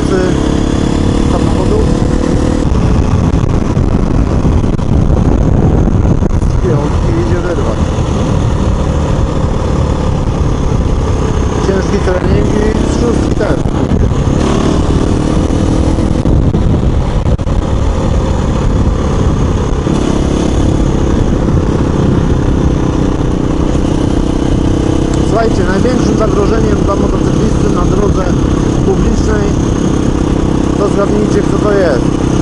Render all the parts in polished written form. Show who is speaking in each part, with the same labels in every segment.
Speaker 1: kierowcy samochodów. I idzie wyrwać. Ciężki trening i z szóstki też. Słuchajcie, największym zagrożeniem dla motocyklisty na drodze publicznej, to zgadnijcie, kto to jest.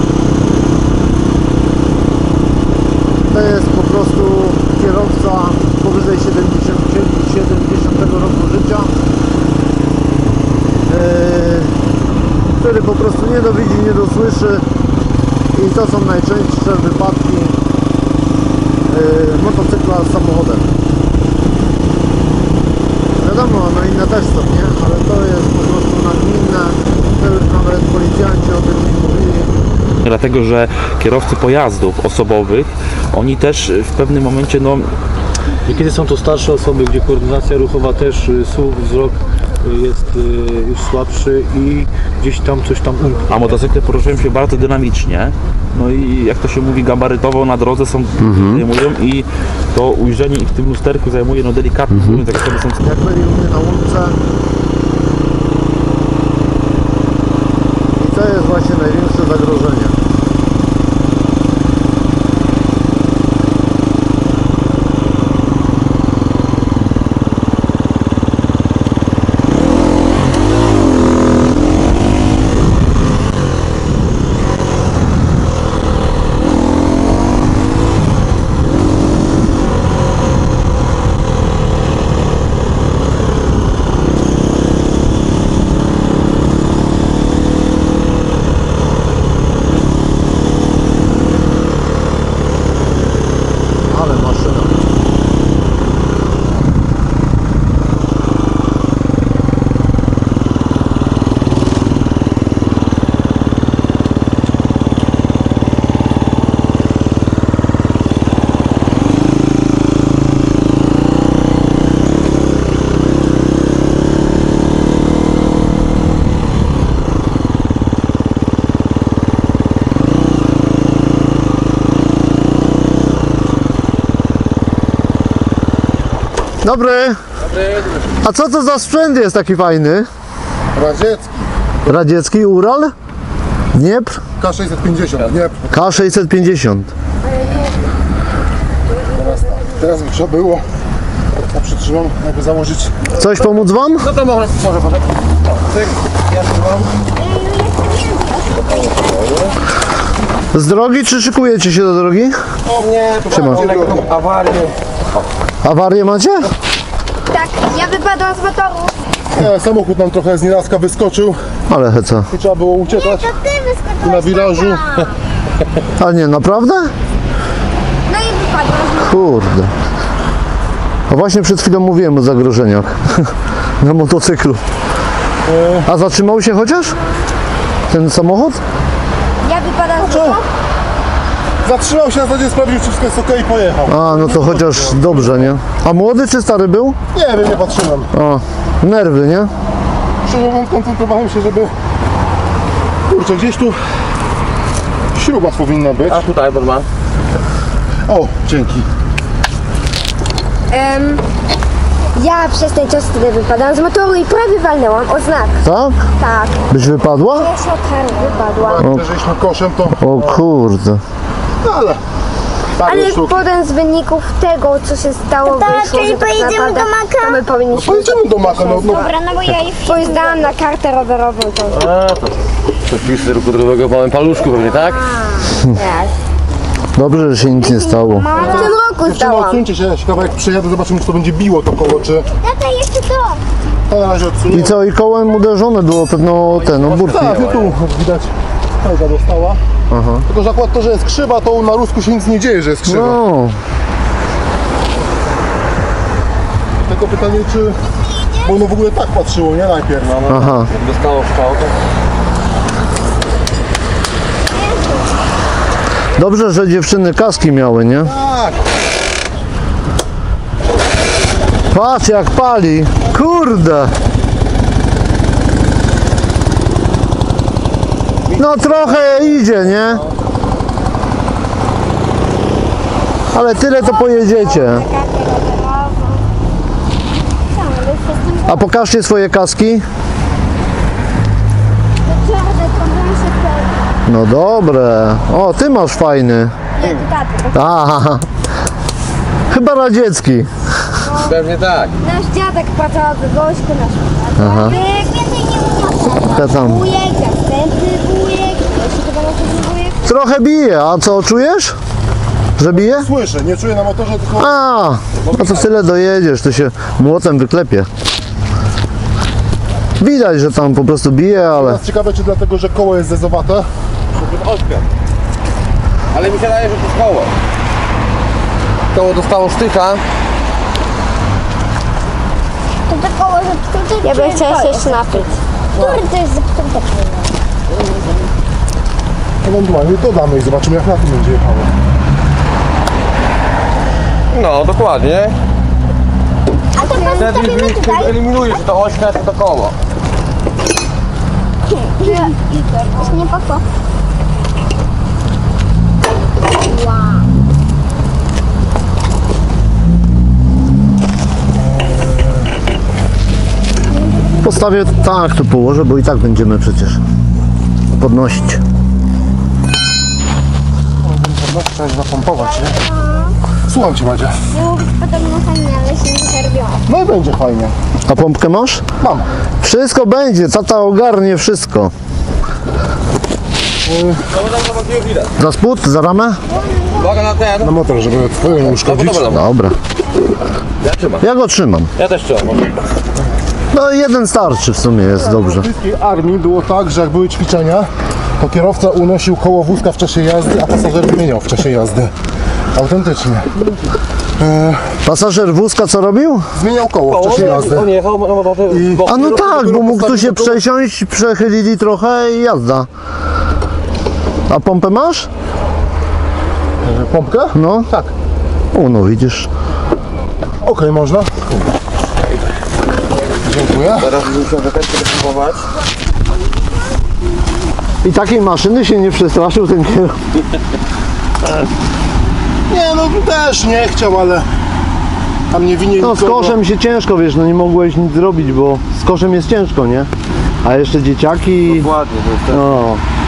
Speaker 1: To jest po prostu kierowca powyżej 70 roku życia, który po prostu nie dowidzi, nie dosłyszy, i to są najczęstsze wypadki motocykla z samochodem. Wiadomo, no inne też są, nie? Ale to jest po prostu nagminne, to już nawet policjanci o tym nie mówili.
Speaker 2: Dlatego, że kierowcy pojazdów osobowych, oni też w pewnym momencie, no...
Speaker 3: Kiedy są to starsze osoby, gdzie koordynacja ruchowa też, słuch, wzrok jest już słabszy i gdzieś tam coś tam umknie.
Speaker 2: A motocykle poruszają się bardzo dynamicznie. No i jak to się mówi, gabarytowo na drodze są, zajmują, i to ujrzenie ich w tym lusterku zajmuje, no delikatnie, tak sobie są...
Speaker 1: Jak byli u mnie na łące, i to jest właśnie największe zagrożenie. Dobry. A co to za sprzęt jest taki fajny?
Speaker 4: Radziecki.
Speaker 1: Radziecki Ural? Dniepr?
Speaker 4: K650, Dniepr.
Speaker 1: K650.
Speaker 4: Teraz by trzeba było, ja przytrzymam, jakby założyć.
Speaker 1: Coś pomóc wam?
Speaker 4: No to może proszę. Ja trzymam.
Speaker 1: Z drogi, czy szykujecie się do drogi?
Speaker 4: Nie, to
Speaker 1: Siema.
Speaker 4: lekką awarię.
Speaker 1: Awarię macie?
Speaker 5: Tak, ja wypadłam z motoru.
Speaker 4: Nie, samochód nam trochę z nienacka wyskoczył
Speaker 1: Ale heca.
Speaker 4: i trzeba było uciekać.
Speaker 5: To ty wyskoczyłeś
Speaker 4: Na wirażu.
Speaker 1: A nie, naprawdę?
Speaker 5: No i wypadłam.
Speaker 1: Kurde. A właśnie przed chwilą mówiłem o zagrożeniach na motocyklu. A zatrzymał się chociaż ten samochód?
Speaker 5: Ja wypadłam z motoru.
Speaker 4: Zatrzymał się na zasadzie, sprawdził, czy wszystko jest ok i pojechał.
Speaker 1: A, no to chociaż dobrze, nie? A młody czy stary był?
Speaker 4: Nie wiem, nie patrzyłem.
Speaker 1: O, nerwy, nie?
Speaker 4: Szczerze mówiąc, koncentrowałem się, żeby... Kurczę, gdzieś tu śruba powinna być.
Speaker 3: A tutaj, Borma.
Speaker 4: O, dzięki.
Speaker 5: Ja przez ten czas wtedy wypadłam z motoru i prawie walnęłam o znak.
Speaker 1: Tak?
Speaker 5: Tak.
Speaker 1: Byś wypadła?
Speaker 5: Ja się wypadłam.
Speaker 4: Jak uderzyliśmy koszem, to...
Speaker 1: O kurde.
Speaker 4: Ale...
Speaker 5: Ale potem z wyników tego, co się stało, wyszło,
Speaker 6: czyli
Speaker 5: że tak
Speaker 6: pojedziemy
Speaker 5: naprawdę
Speaker 6: do Maka?
Speaker 5: to my powinniśmy...
Speaker 4: Pojedziemy do Maka, no.
Speaker 6: Dobra, no bo ja już...
Speaker 5: Bo już dałam na kartę rowerową to.
Speaker 3: Przepisy ruchu drogowego w małym paluszku pewnie, tak?
Speaker 5: Tak.
Speaker 1: Dobrze, że się nic nie stało.
Speaker 5: W tym roku
Speaker 4: Dziewczyno,
Speaker 5: zdałam.
Speaker 4: odsuńcie się, kawałek przyjadę, zobaczymy, czy to będzie biło to koło, czy...
Speaker 6: Tata, jeszcze to!
Speaker 4: To na razie odsunię.
Speaker 1: I co, i kołem uderzone było pewno ten obórki.
Speaker 4: Tak, i tu widać, Helga dostała.
Speaker 1: Aha.
Speaker 4: Tylko, że akurat to, że jest krzywa, to na rusku się nic nie dzieje, że jest krzywa.
Speaker 1: No,
Speaker 4: Tylko pytanie, czy... Bo ono w ogóle tak patrzyło, nie? Najpierw. No.
Speaker 1: aha.
Speaker 3: Dostało w pałkę.
Speaker 1: Dobrze, że dziewczyny kaski miały, nie?
Speaker 4: Tak.
Speaker 1: Patrz jak pali. Kurde. No trochę idzie, nie? Ale tyle to pojedziecie. A pokażcie swoje kaski. No dobre. O, ty masz fajny.
Speaker 5: Nie, to taty.
Speaker 1: Aha. Chyba radziecki.
Speaker 6: Pewnie tak.
Speaker 5: Nasz dziadek pracował w wojsku naszym.
Speaker 1: Aha.
Speaker 5: Więcej nie uniosę.
Speaker 1: Ja tam.
Speaker 5: Wujek, następny wujek, jeszcze chyba następny wujek.
Speaker 1: Trochę bije, a co czujesz? Że bije?
Speaker 4: Słyszę, nie czuję na motorze, tylko
Speaker 1: A, no to tyle dojedziesz, to się młotem wyklepie. Widać, że tam po prostu bije, ale...
Speaker 4: teraz ciekawe, czy dlatego, że koło jest zezowate.
Speaker 6: Odpiął. Ale mi się wydaje, że to koło. Koło dostało sztycha.
Speaker 5: To te koło zepsute. Ja bym chciała się jeszcze napić. Który to jest zepsute?
Speaker 4: Ewentualnie dodamy i zobaczymy, jak na tym będzie jechało.
Speaker 6: No, dokładnie.
Speaker 5: A to pan
Speaker 6: Wtedy
Speaker 5: stawimy tutaj?
Speaker 6: eliminujesz to ośka, to koło.
Speaker 5: Już nie poszło. Wow.
Speaker 1: Postawię tak, tu położę, bo i tak będziemy przecież podnosić.
Speaker 4: No, trzeba się napompować, nie? Słucham Cię, Madzia.
Speaker 5: Było być podobno fajnie, ale się nie zerwiło.
Speaker 4: No i będzie fajnie.
Speaker 1: A pompkę masz?
Speaker 4: Mam.
Speaker 1: Wszystko będzie, tata ogarnie wszystko. Za spód, za ramę?
Speaker 6: Uwaga na ten.
Speaker 4: Na motor, żeby twoją nie uszkodzić.
Speaker 1: Dobra.
Speaker 6: Ja trzymam.
Speaker 1: Ja go trzymam.
Speaker 6: Ja też trzymam.
Speaker 1: No jeden starczy w sumie, jest dobrze.
Speaker 4: W brytyjskiej armii było tak, że jak były ćwiczenia, to kierowca unosił koło wózka w czasie jazdy, a pasażer wymieniał w czasie jazdy. Autentycznie.
Speaker 1: Pasażer wózka co robił?
Speaker 4: Zmieniał koło w czasie jazdy.
Speaker 6: On jechał,
Speaker 1: A no tak, bo mógł tu się przesiąść, przechylili trochę i jazda. A pompę masz?
Speaker 4: Pompkę?
Speaker 1: No.
Speaker 4: Tak.
Speaker 1: O, no widzisz.
Speaker 4: Okej, można. Dziękuję.
Speaker 6: Teraz muszę wyteczkę próbować.
Speaker 1: I takiej maszyny się nie przestraszył ten kierowca.
Speaker 4: Nie, no też nie chciał, ale tam nie winie
Speaker 1: No z
Speaker 4: nikogo.
Speaker 1: koszem się ciężko, wiesz, no nie mogłeś nic zrobić, bo z koszem jest ciężko, nie? A jeszcze dzieciaki,
Speaker 6: Ładnie, to jest ten.
Speaker 1: no.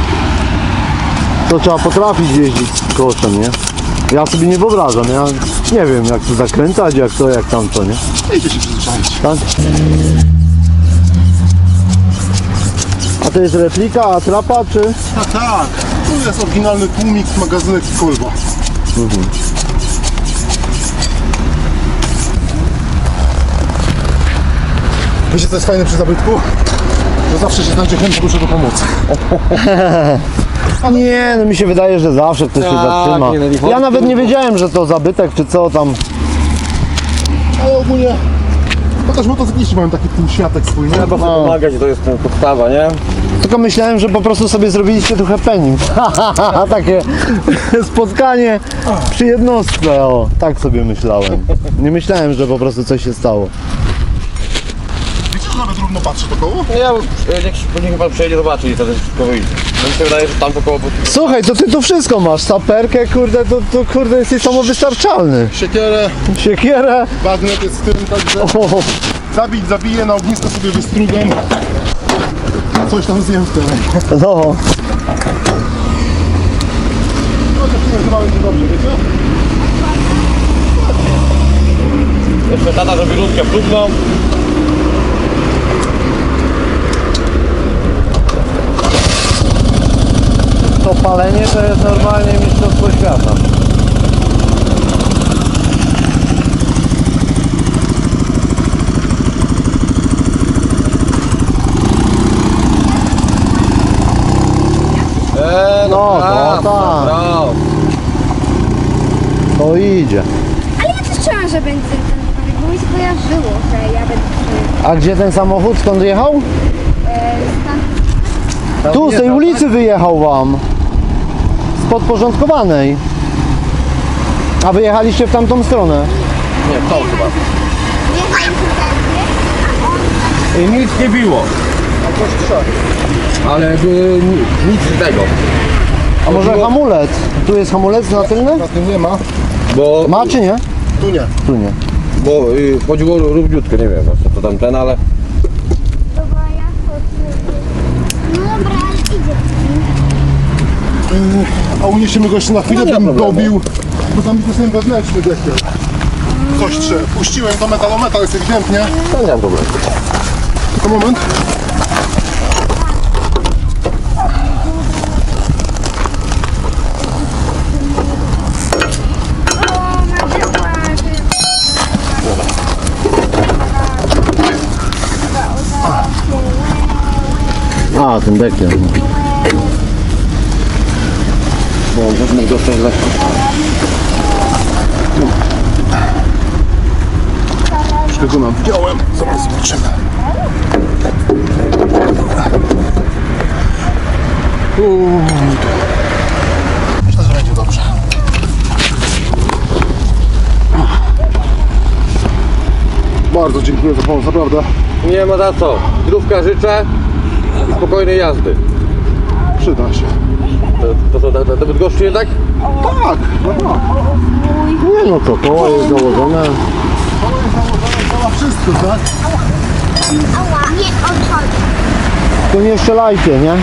Speaker 1: To trzeba potrafić jeździć z koszem, nie? Ja sobie nie wyobrażam, ja nie wiem jak to zakręcać, jak to, jak tamto, nie?
Speaker 4: Idzie się przyzwyczaić.
Speaker 1: Tak? A to jest replika, atrapa, czy?
Speaker 4: Tak, tak. Tu jest oryginalny tłumik, magazynek i kolba. Wiecie co jest fajne przy zabytku? Że zawsze się znajdzie chętny duszy do pomocy.
Speaker 1: Nie, no mi się wydaje, że zawsze ktoś się
Speaker 6: Tak,
Speaker 1: zatrzyma.
Speaker 6: nie, no nie
Speaker 1: Ja
Speaker 6: chodzi
Speaker 1: nawet
Speaker 6: tu-
Speaker 1: nie wiedziałem, że to zabytek, czy co tam.
Speaker 4: Ale ogólnie, no też motocykliści mają taki półświatek swój, nie?
Speaker 6: Trzeba sobie pomagać, to jest podstawa, nie?
Speaker 1: Tylko myślałem, że po prostu sobie zrobiliście tu happening. Takie spotkanie przy jednostce, o, tak sobie myślałem. Nie myślałem, że po prostu coś się stało.
Speaker 4: Wiecie, że nawet równo patrzy to koło?
Speaker 6: Ja niech pan przyjedzie zobaczyć i wtedy wszystko wyjdzie. Mi się wydaje, że tam to koło...
Speaker 1: Słuchaj, to ty tu wszystko masz, saperkę, kurde, to kurde jesteś samowystarczalny.
Speaker 4: Siekierę,
Speaker 1: Siekierę,
Speaker 4: bagnet jest w tym, także
Speaker 1: o,
Speaker 4: zabić, zabiję, na ognisko sobie wystrugam. Coś tam zjem w tyle.
Speaker 1: no.
Speaker 4: No to chyba będzie dobrze, wiecie?
Speaker 6: Jeszcze tata zrobi rundkę próbną.
Speaker 1: To palenie to jest normalnie mistrzostwo świata. No,
Speaker 6: brawo,
Speaker 1: tak.
Speaker 6: brawo.
Speaker 1: To idzie.
Speaker 5: Ale ja też czułam, że będzie ten wypadek, bo mi się kojarzyło, że ja będę
Speaker 1: A gdzie ten samochód, skąd jechał? Tu, z tej ulicy wyjechał wam. Z podporządkowanej. A wyjechaliście w tamtą stronę.
Speaker 6: Nie, w tą chyba.
Speaker 5: jechał tutaj, a on
Speaker 6: I nic nie biło.
Speaker 4: coś trzeba.
Speaker 6: Ale nic z tego.
Speaker 1: A może hamulec? Tu jest hamulec na tylny?
Speaker 4: Na tym nie ma.
Speaker 6: Bo,
Speaker 1: Ma czy nie?
Speaker 4: Tu nie.
Speaker 1: Tu nie.
Speaker 6: bo chodziło równiutko, nie wiem co to tam ten, ale
Speaker 5: Dobra, ja chodzę. No dobra, ale idzie.
Speaker 4: A uniesiemy go jeszcze na chwilę,
Speaker 6: No nie ma
Speaker 4: bym
Speaker 6: problemu.
Speaker 4: dobił, bo tam jest ten wewnętrzny dekiel. Coś trzeba. Puściłem to metalometal, jest ewidentnie.
Speaker 6: to nie ma problemu.
Speaker 4: Tylko moment.
Speaker 1: A, ten dekiel.
Speaker 6: Bo wezmę go też lekko.
Speaker 4: Troszkę go wziąłem. Zaraz zobaczymy. Myślę, że będzie dobrze. Bardzo dziękuję za pomoc, naprawdę.
Speaker 6: Nie ma za co. Zdrówka życzę i spokojnej jazdy.
Speaker 4: Przyda się.
Speaker 6: To Bydgoszczy jednak?
Speaker 4: Tak, no tak.
Speaker 1: Nie no, to koło jest założone.
Speaker 4: Działa wszystko, tak?
Speaker 5: Ała, nie odchodzi.
Speaker 1: Tu nie strzelajcie, nie?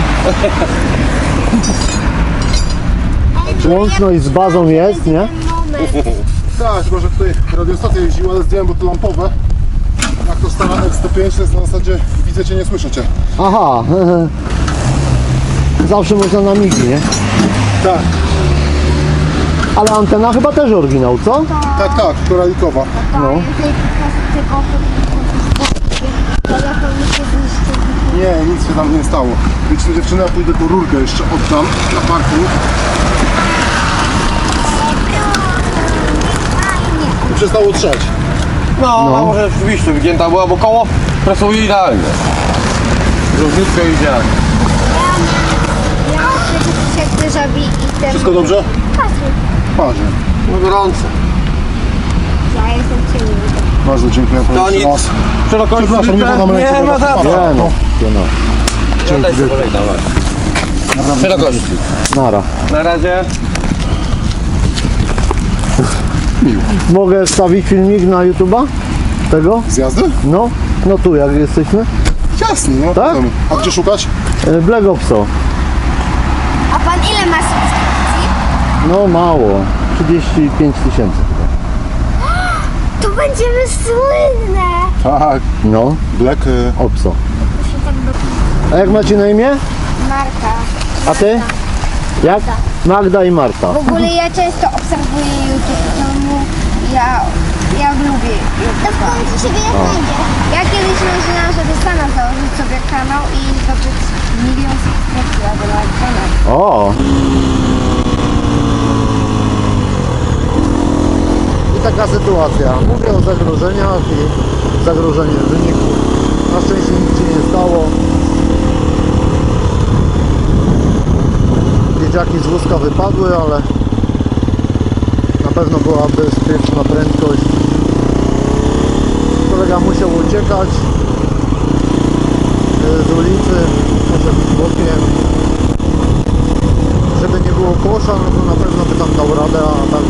Speaker 1: Łączność z bazą jest, nie?
Speaker 4: Tak, tylko że tutaj radiostacja jeździła, ale zdjąłem, bo to lampowe. Jak to stara X105, to jest na zasadzie widzę cię, nie słyszę cię.
Speaker 1: Aha. Zawsze można na migi, nie?
Speaker 4: Tak,
Speaker 1: Ale antena chyba też oryginał, co?
Speaker 4: tak, tak, koralikowa.
Speaker 1: No.
Speaker 5: Telefon mi się zniszczył.
Speaker 4: Nie, nic się tam nie stało. Wiecie, dziewczyny, ja pójdę po rurkę jeszcze oddam na parking. I przestało trzeć.
Speaker 6: No, a może rzeczywiście wygięta była, bo koło presuje idealnie. Równiutko idzie.
Speaker 5: Ja przecież jak ty zrobi i ten...
Speaker 4: Wszystko dobrze? Parzy.
Speaker 6: No gorąco.
Speaker 5: Ja jestem ciemny.
Speaker 4: Bardzo dziękuję
Speaker 6: To
Speaker 4: po
Speaker 6: nic.
Speaker 4: jeszcze raz.
Speaker 6: Szerokości
Speaker 4: Przepraszam, nie podam ręki,
Speaker 6: nie
Speaker 4: bo
Speaker 6: ma
Speaker 4: was
Speaker 6: za co.
Speaker 4: upadam.
Speaker 1: Nie no, nie no.
Speaker 6: Daj sobie kolej dawać. Szerokości.
Speaker 1: Nara.
Speaker 6: Na razie.
Speaker 1: Mogę wstawić filmik na YouTube'a? Tego?
Speaker 4: Z jazdy?
Speaker 1: No, no tu jak jesteśmy.
Speaker 4: Jasne, nie ma
Speaker 1: Tak?
Speaker 4: problemu. A gdzie szukać?
Speaker 1: Black Opso.
Speaker 5: A pan ile ma subskrypcji?
Speaker 1: No mało. 35 000.
Speaker 5: To będziemy słynne.
Speaker 4: Tak.
Speaker 1: No,
Speaker 4: Black...
Speaker 1: Opso. A jak macie na imię?
Speaker 5: Marka.
Speaker 1: A ty? Jak? Magda i Marta.
Speaker 5: W ogóle ja często obserwuję YouTube, ja lubię YouTube. To w końcu się znajdzie. Ja kiedyś myślałam, żeby sama założyć sobie kanał i zdobyć 1 000 000 subskrypcji albo nawet ponad.
Speaker 1: O! I taka sytuacja. Mówię o zagrożeniach i zagrożenie wyniku. Na szczęście nic się nie stało. Dzieciaki z wózka wypadły, ale na pewno była bezpieczna prędkość. Kolega musiał uciekać z ulicy, poszedł bokiem. Żeby nie było kosza, no to na pewno by tam dał radę, a tak